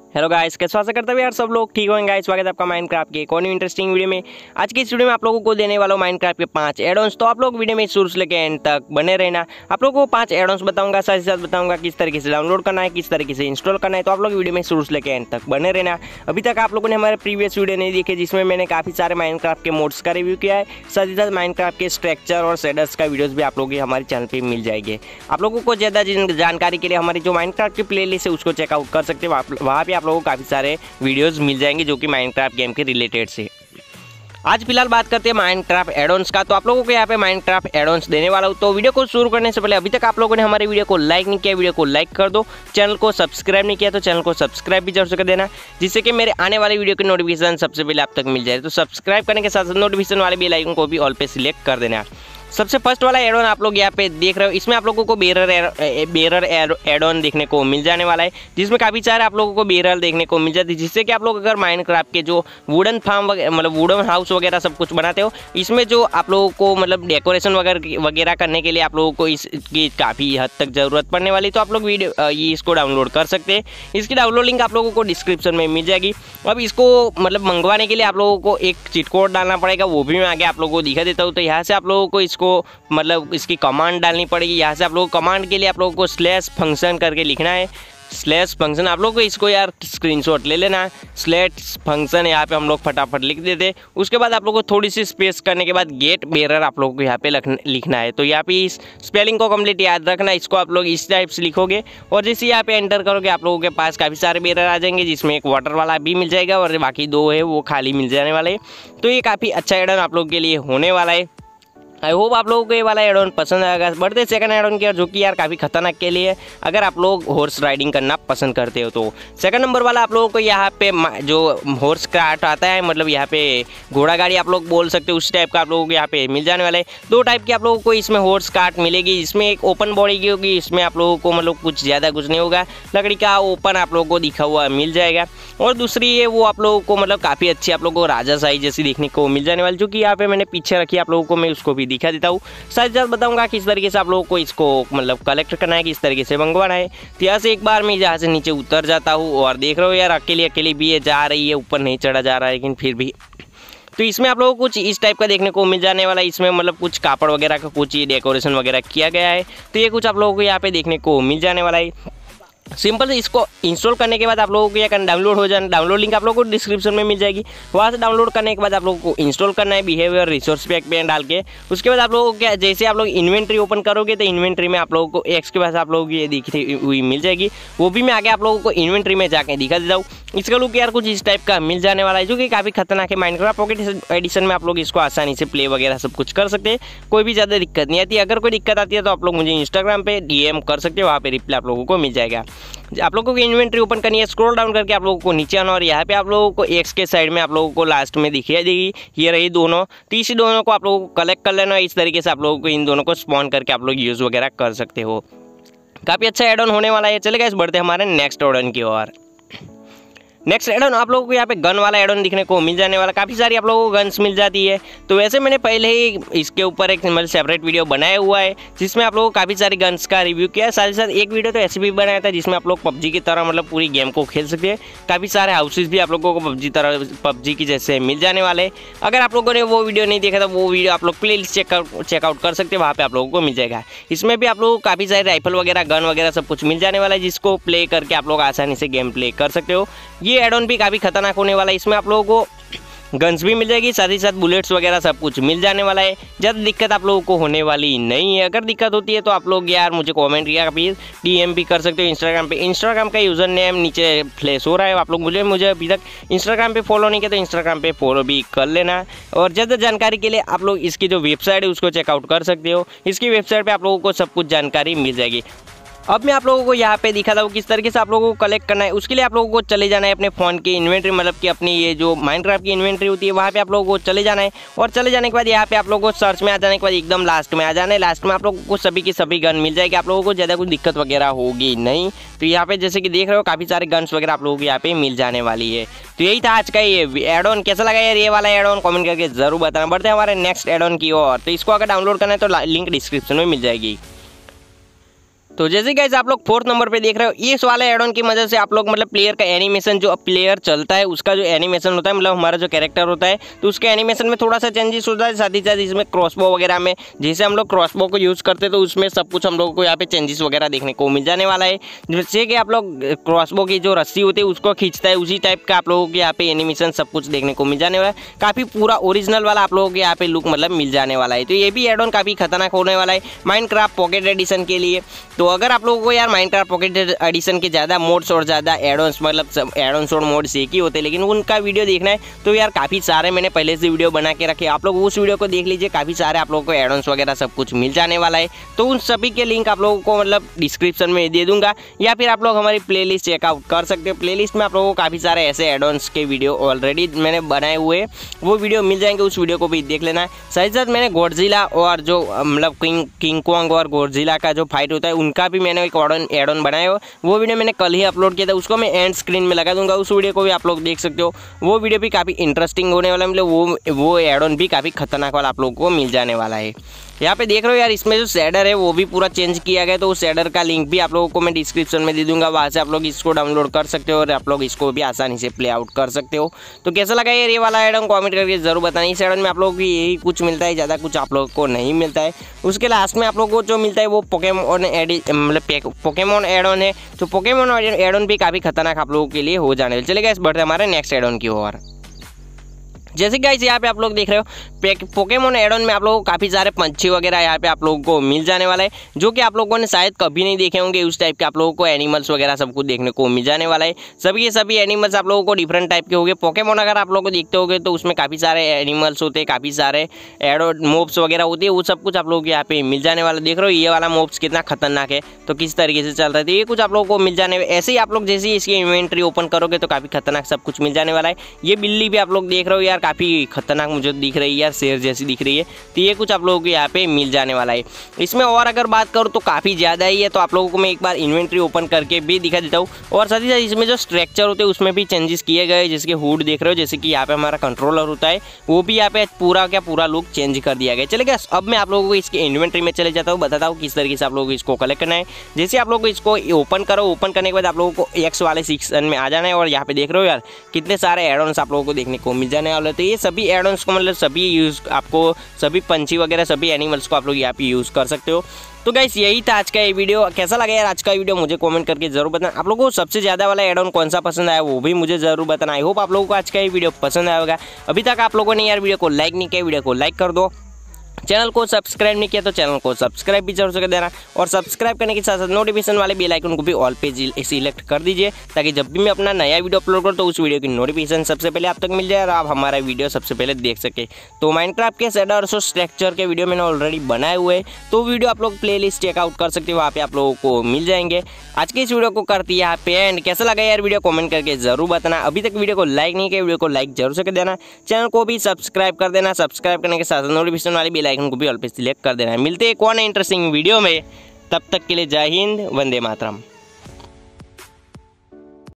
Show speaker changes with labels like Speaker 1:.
Speaker 1: Hello guys, कैसे आशा करता हूँ यार सब लोग ठीक होंगे गाइस। स्वागत है आपका माइनक्राफ्ट के एक और इंटरेस्टिंग वीडियो में। आज की इस वीडियो में आप लोगों को देने वाला हूँ माइनक्राफ्ट के 5 एड-ऑन्स। तो आप लोग वीडियो में शुरू से लेकर एंड तक बने रहना। आप लोगों को 5 एड-ऑन्स बताऊंगा, साथ ही साथ बताऊंगा किस तरीके से डाउनलोड करना है, किस तरीके से इंस्टॉल करना है। तो आप लोग वीडियो में शुरू से लेकर एंड तक बने रहना। अभी तक आप लोगों ने हमारे प्रीवियस वीडियो नहीं देखे जिसमें मैंने काफ़ी सारे माइनक्राफ्ट के मोड्स का रिव्यू किया है, साथ ही साथ माइनक्राफ्ट के स्ट्रक्चर और शेडर्स का वीडियोस भी आप लोगों के हमारे चैनल पर मिल जाएंगे। आप लोगों को ज़्यादा जानकारी के लिए हमारी जो माइनक्राफ्ट की प्लेलिस्ट है उसको चेकआउट कर सकते हो। वहाँ पे आप लोगों को काफ़ी सारे वीडियोस मिल जाएंगे जो कि माइनक्राफ्ट गेम के रिलेटेड से। आज फिलहाल बात करते हैं माइनक्राफ्ट एड-ऑन्स का। तो आप लोगों को यहाँ पे माइनक्राफ्ट एड-ऑन्स देने वाला हूँ। तो वीडियो को शुरू करने से पहले अभी तक आप लोगों ने हमारे वीडियो को लाइक नहीं किया, वीडियो को लाइक कर दो। चैनल को सब्सक्राइब नहीं किया तो चैनल को सब्सक्राइब भी जरूर से कर देना, जिससे कि मेरे आने वाले वीडियो की नोटिफिकेशन सबसे पहले आप तक मिल जाए। तो सब्सक्राइब करने के साथ साथ नोटिफिकेशन वाले बेल आइकन को भी ऑल पे सिलेक्ट कर देना। सबसे फर्स्ट वाला एड-ऑन आप लोग यहाँ पे देख रहे हो, इसमें आप लोगों को बेरर एड-ऑन देखने को मिल जाने वाला है, जिसमें काफ़ी सारे आप लोगों को बेरर देखने को मिल जाती है, जिससे कि आप लोग अगर माइनक्राफ्ट के जो वुडन फार्म मतलब वुडन हाउस वगैरह सब कुछ बनाते हो, इसमें जो आप लोगों को मतलब डेकोरेशन वगैरह करने के लिए आप लोगों को इसकी काफ़ी हद तक ज़रूरत पड़ने वाली। तो आप लोग इसको डाउनलोड कर सकते हैं। इसकी डाउनलोड लिंक आप लोगों को डिस्क्रिप्शन में मिल जाएगी। अब इसको मतलब मंगवाने के लिए आप लोगों को एक चीट कोड डालना पड़ेगा, वो भी मैं आगे आप लोगों को दिखा देता हूँ। तो यहाँ से आप लोगों को इसको मतलब इसकी कमांड डालनी पड़ेगी। यहाँ से आप लोगों को कमांड के लिए आप लोगों को स्लैश फंक्शन करके लिखना है। स्लैश फंक्शन आप लोगों को इसको यार स्क्रीनशॉट ले लेना है। स्लैश फंक्शन यहाँ पे हम लोग फटाफट लिख देते। उसके बाद आप लोगों को थोड़ी सी स्पेस करने के बाद गेट बेरर आप लोगों को यहाँ पे लिखना है। तो यहाँ पे इस स्पेलिंग को कंप्लीट याद रखना। इसको आप लोग इस टाइप से लिखोगे और जैसे यहाँ पे एंटर करोगे आप लोगों के पास काफ़ी सारे बेरर आ जाएंगे, जिसमें एक वाटर वाला भी मिल जाएगा और बाकी 2 है वो खाली मिल जाने वाले। तो ये काफ़ी अच्छा एड-ऑन आप लोगों के लिए होने वाला है। आई होप आप लोगों को ये वाला एड-ऑन पसंद आएगा। बढ़ते सेकंड एड-ऑन की ओर, जो कि यार काफ़ी खतरनाक के लिए अगर आप लोग हॉर्स राइडिंग करना पसंद करते हो। तो सेकंड नंबर वाला आप लोगों को यहाँ पे जो हॉर्स कार्ट आता है, मतलब यहाँ पे घोड़ा गाड़ी आप लोग बोल सकते हो, उस टाइप का आप लोगों को यहाँ पे मिल जाने वाला है। 2 टाइप की आप लोगों को इसमें हॉर्स कार्ट मिलेगी। इसमें एक ओपन बॉडी की होगी, इसमें आप लोगों को मतलब कुछ ज़्यादा कुछ नहीं होगा, लकड़ी का ओपन आप लोगों को दिखा हुआ मिल जाएगा। और दूसरी है वो आप लोगों को मतलब काफ़ी अच्छी आप लोगों को राजा साइज जैसी देखने को मिल जाने वाली, जो कि यहाँ पे मैंने पीछे रखी आप लोगों को, मैं उसको भी दिखा देता हूँ। साथ ही साथ बताऊंगा किस तरीके से आप लोगों को इसको मतलब कलेक्ट करना है, किस तरीके से मंगवाना है। तो यहाँ से एक बार मैं यहाँ से नीचे उतर जाता हूँ और देख रहे हो यार अकेली भी ये जा रही है, ऊपर नहीं चढ़ा जा रहा है, लेकिन फिर भी। तो इसमें आप लोगों को कुछ इस टाइप का देखने को मिल जाने वाला है। इसमें मतलब कुछ कापड़ वगैरह का कुछ डेकोरेशन वगैरह किया गया है। तो ये कुछ आप लोगों को यहाँ पे देखने को मिल जाने वाला है। सिंपल इसको इंस्टॉल करने के बाद आप लोगों को यह डाउनलोड हो जाना। डाउनलोड लिंक आप लोगों को डिस्क्रिप्शन में मिल जाएगी। वहाँ से डाउनलोड करने के बाद आप लोगों को इंस्टॉल करना है बिहेवियर रिसोर्स पैक पे डाल के। उसके बाद आप लोगों को क्या, जैसे आप लोग इन्वेंट्री ओपन करोगे तो इन्वेंट्री में आप लोगों को एक्स के पास आप लोगों को ये दिखती हुई मिल जाएगी। वो भी मैं आगे आप लोगों को इन्वेंट्री में जाके दिखा देता हूँ। इसका लुक यार कुछ इस टाइप का मिल जाने वाला है, जो कि काफ़ी खतरनाक है। माइनक्राफ्ट पॉकेट एडिशन में आप लोग इसको आसानी से प्ले वगैरह सब कुछ कर सकते हैं, कोई भी ज़्यादा दिक्कत नहीं आती। अगर कोई दिक्कत आती है तो आप लोग मुझे इंस्टाग्राम पे DM कर सकते हो, वहाँ पे रिप्लाई आप लोगों को मिल जाएगा। आप लोगों को इन्वेंट्री ओपन करनी है, स्क्रॉल डाउन करके आप लोगों को नीचे आना और यहाँ पे आप लोगों को एक्स के साइड में आप लोगों को लास्ट में दिखाई देगी, ये रही दोनों। तो इसी दोनों को आप लोगों को कलेक्ट कर लेना। इस तरीके से आप लोगों को इन दोनों को स्पॉन करके आप लोग यूज़ वगैरह कर सकते हो। काफ़ी अच्छा एड-ऑन होने वाला है। चलेगा, इस बढ़ते हमारे नेक्स्ट एड-ऑन की ओर। नेक्स्ट एड-ऑन आप लोगों को यहाँ पे गन वाला एड-ऑन दिखने को मिल जाने वाला। काफ़ी सारी आप लोगों को गन्स मिल जाती है। तो वैसे मैंने पहले ही इसके ऊपर एक मतलब सेपरेट वीडियो बनाया हुआ है, जिसमें आप लोगों को काफ़ी सारी गन्स का रिव्यू किया है। साथ ही साथ एक वीडियो तो ऐसे भी बनाया था जिसमें आप लोग PUBG की तरह मतलब पूरी गेम को खेल सकते हैं। काफ़ी सारे हाउसेस भी आप लोगों को PUBG की जैसे मिल जाने वाले। अगर आप लोगों ने वो वीडियो नहीं देखा तो वो वीडियो आप लोग प्लेलिस्ट चेकआउट कर सकते हैं, वहाँ पर आप लोगों को मिल जाएगा। इसमें भी आप लोगों को काफ़ी सारे राइफल वगैरह गन वगैरह सब कुछ मिल जाने वाला है, जिसको प्ले करके आप लोग आसानी से गेम प्ले कर सकते हो। ये एड-ऑन भी काफ़ी खतरनाक होने वाला है। इसमें आप लोगों को गन्स भी मिल जाएगी, साथ ही साथ बुलेट्स वगैरह सब कुछ मिल जाने वाला है। ज़्यादा दिक्कत आप लोगों को होने वाली नहीं है। अगर दिक्कत होती है तो आप लोग यार मुझे कमेंट किया, प्लीज़ DM भी कर सकते हो इंस्टाग्राम पे। इंस्टाग्राम का यूज़र नेम नीचे फ्लैश हो रहा है। आप लोग मुझे अभी तक इंस्टाग्राम पे फॉलो नहीं किया तो इंस्टाग्राम पे फॉलो भी कर लेना। और ज़्यादा जानकारी के लिए आप लोग इसकी जो वेबसाइट है उसको चेकआउट कर सकते हो। इसकी वेबसाइट पर आप लोगों को सब कुछ जानकारी मिल जाएगी। अब मैं आप लोगों को यहाँ पे दिखाता हूँ किस तरीके से आप लोगों को कलेक्ट करना है। उसके लिए आप लोगों को चले जाना है अपने फ़ोन की इन्वेंट्री, मतलब कि अपनी ये जो माइनक्राफ्ट की इन्वेंट्री होती है वहाँ पे आप लोगों को चले जाना है। और चले जाने के बाद यहाँ पे आप लोगों को सर्च में आ जाने के बाद एकदम लास्ट में आ जाना है। लास्ट में आप लोगों को सभी की सभी गन मिल जाएगी। आप लोगों को ज़्यादा कुछ दिक्कत वगैरह होगी नहीं। तो यहाँ पे जैसे कि देख रहे हो काफ़ी सारे गन्स वगैरह आप लोगों को यहाँ पे मिल जाने वाली है। तो यही था आज का ये एड-ऑन। कैसा लगा यार ये वाला एड-ऑन, कमेंट करके जरूर बताना। बढ़ते हैं हमारे नेक्स्ट एड-ऑन की ओर। तो इसको अगर डाउनलोड करना है तो लिंक डिस्क्रिप्शन में मिल जाएगी। तो जैसे गाइस आप लोग 4th नंबर पे देख रहे हो, इस वाले एड ऑन की मदद से आप लोग मतलब प्लेयर का एनिमेशन, जो प्लेयर चलता है उसका जो एनिमेशन होता है, मतलब हमारा जो कैरेक्टर होता है, तो उसके एनिमेशन में थोड़ा सा चेंजेस होता है। साथ ही साथ इसमें क्रॉसबो वगैरह में, जैसे हम लोग क्रॉसबो को यूज़ करते हैं तो उसमें सब कुछ हम लोगों को यहाँ पे चेंजेस वगैरह देखने को मिल जाने वाला है। जैसे कि आप लोग क्रॉसबो की जो रस्सी होती है उसको खींचता है, उसी टाइप का आप लोगों को यहाँ पे एनिमेशन सब कुछ देखने को मिल जाने वाला है। काफ़ी पूरा ओरिजिनल वाला आप लोगों को यहाँ पे लुक मतलब मिल जाने वाला है। तो ये भी एड ऑन काफ़ी खतरनाक होने वाला है माइनक्राफ्ट पॉकेट एडिशन के लिए। तो अगर आप लोगों को यार माइनक्राफ्ट पॉकेट एडिशन के ज़्यादा मोड्स और ज़्यादा एड ऑन्स, मतलब एड ऑन्स और मोड्स एक ही होते हैं, लेकिन उनका वीडियो देखना है तो यार काफ़ी सारे मैंने पहले से वीडियो बना के रखे, आप लोग उस वीडियो को देख लीजिए। काफ़ी सारे आप लोगों को एड ऑन्स वगैरह सब कुछ मिल जाने वाला है। तो उन सभी के लिंक आप लोगों को मतलब डिस्क्रिप्शन में दे दूंगा, या फिर आप लोग हमारी प्लेलिस्ट चेकआउट कर सकते हो। प्लेलिस्ट में आप लोगों को काफ़ी सारे ऐसे एड ऑन्स के वीडियो ऑलरेडी मैंने बनाए हुए, वो वीडियो मिल जाएंगे, उस वीडियो को भी देख लेना है। साथ ही साथ मैंने गॉडजिला और जो मतलब किंग कॉन्ग और गॉडजिला का जो फाइट होता है उनका भी मैंने एक एड ऑन बनाया हो, वो वीडियो मैंने कल ही अपलोड किया था, उसको मैं एंड स्क्रीन में लगा दूंगा, उस वीडियो को भी आप लोग देख सकते हो। वो वीडियो भी काफ़ी इंटरेस्टिंग होने वाला है, मतलब वो एड ऑन भी काफ़ी खतरनाक वाला आप लोगों को मिल जाने वाला है। यहाँ पे देख रहे हो यार, इसमें जो शेडर है वो भी पूरा चेंज किया गया, तो उस शेडर का लिंक भी आप लोगों को मैं डिस्क्रिप्शन में दे दूंगा, वहाँ से आप लोग इसको डाउनलोड कर सकते हो और आप लोग इसको भी आसानी से प्ले आउट कर सकते हो। तो कैसा लगा यार ये वाला एड ऑन, कमेंट करके जरूर बताना। इस एड ऑन में आप लोगों को यही कुछ मिलता है, ज़्यादा कुछ आप लोगों को नहीं मिलता है। उसके लास्ट में आप लोगों को जो मिलता है वो पोकेमॉन मतलब पोकेमॉन एड ऑन है। तो पोकेमॉन एड ऑन भी काफ़ी खतरनाक आप लोगों के लिए हो जाने वाले। चलेगा, इस बढ़ते हमारे नेक्स्ट एड ऑन की ओर। जैसे गाइस यहाँ पे आप लोग देख रहे हो पोकेमॉन एड ऑन में आप लोगों को काफ़ी सारे पंछी वगैरह यहाँ पे आप लोगों को मिल जाने वाला है, जो कि आप लोगों ने शायद कभी नहीं देखे होंगे। उस टाइप के आप लोगों को एनिमल्स वगैरह सब कुछ देखने को मिल जाने वाला है। सभी के सभी एनिमल्स आप लोगों को डिफरेंट टाइप के होंगे। पोकेमॉन अगर आप लोग को देखते होंगे तो उसमें काफ़ी सारे एनिमल्स होते हैं, काफ़ी सारे मोब्स वगैरह होते हैं, वो सब कुछ आप लोगों को यहाँ पे मिल जाने वाला। देख रहे हो ये वाला मोब्स कितना खतरनाक है, तो किस तरीके से चल रहा है, ये कुछ आप लोगों को मिल जाने। ऐसे ही आप लोग जैसे ही इसकी इन्वेंट्री ओपन करोगे तो काफ़ी खतरनाक सब कुछ मिल जाने वाला है। ये बिल्ली भी आप लोग देख रहे हो यार, काफ़ी खतरनाक मुझे दिख रही है यार, शेर जैसी दिख रही है। तो ये कुछ आप लोगों को यहाँ पे मिल जाने वाला है। इसमें और अगर बात करूँ तो काफ़ी ज़्यादा ही है, तो आप लोगों को मैं एक बार इन्वेंट्री ओपन करके भी दिखा देता हूँ। और साथ ही साथ इसमें जो स्ट्रक्चर होते हैं उसमें भी चेंजेस किए गए, जिसके हुड देख रहे हो, जैसे कि यहाँ पे हमारा कंट्रोलर होता है वो भी यहाँ पे पूरा लुक चेंज कर दिया गया। चलेगा, अब मैं आप लोगों को इसके इन्वेंट्री में चले जाता हूँ, बताता हूँ किस तरीके से आप लोगों को इसको कलेक्ट करना है। जैसे आप लोग इसको ओपन करो, ओपन करने के बाद आप लोगों को एक्स वाले सेक्शन में आ जाना है, और यहाँ पे देख रहे हो यार कितने सारे एड ऑन्स आप लोगों को देखने को मिल जाने वाले। तो ये सभी एड ऑन्स को मतलब सभी यूज़ आपको, सभी पंछी वगैरह सभी एनिमल्स को आप लोग यहाँ पे यूज़ कर सकते हो। तो गाइस यही था आज का ये वीडियो। कैसा लगा यार आज का वीडियो, मुझे कमेंट करके जरूर बताना। आप लोगों को सबसे ज़्यादा वाला एड ऑन कौन सा पसंद आया वो भी मुझे जरूर बताना। आई होप आप लोगों को आज का ये वीडियो पसंद आया होगा। अभी तक आप लोगों ने यार वीडियो को लाइक नहीं किया, वीडियो को लाइक कर दो। चैनल को सब्सक्राइब नहीं किया तो चैनल को सब्सक्राइब भी जरूर से कर देना, और सब्सक्राइब करने के साथ साथ नोटिफिकेशन वाले बेल आइकन को भी ऑल पे सिलेक्ट कर दीजिए, ताकि जब भी मैं अपना नया वीडियो अपलोड करूँ तो उस वीडियो की नोटिफिकेशन सबसे पहले आप तक मिल जाए और आप हमारा वीडियो सबसे पहले देख सके। तो माइनक्राफ्ट के शेडर्स और स्ट्रक्चर के वीडियो मैंने ऑलरेडी बनाए हुए हैं, तो वीडियो आप लोग प्लेलिस्ट चेकआउट कर सकते हो, वहाँ पे आप लोगों को मिल जाएंगे। आज की इस वीडियो को करती है यहाँ पे एंड। कैसा लगा यार वीडियो, कमेंट करके जरूर बताना। अभी तक वीडियो को लाइक नहीं किया, वीडियो को लाइक जरूर से कर देना, चैनल को भी सब्सक्राइब कर देना। सब्सक्राइब करने के साथ नोटिफिकेशन वाले बेल आइकन को भी ऑल पे सिलेक्ट कर देना है। मिलते हैं एक और इंटरेस्टिंग वीडियो में, तब तक के लिए जय हिंद, वंदे मातरम।